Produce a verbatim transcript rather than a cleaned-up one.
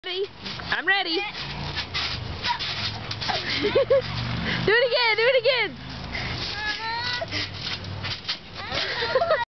Ready? I'm ready. Do it again, do it again.